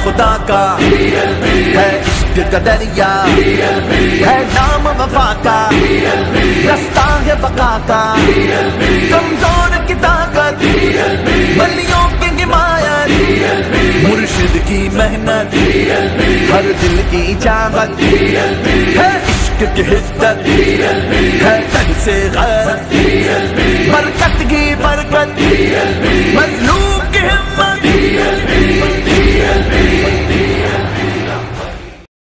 खुदा का, है इश्क का दरिया, है नाम वफा का, रास्ता है बका का, कमजोर की ताकत, बलियों की हिमायत, मुर्शिद की मेहनत, हर दिल की चाहत, है इश्क की हिद्दत, है तन से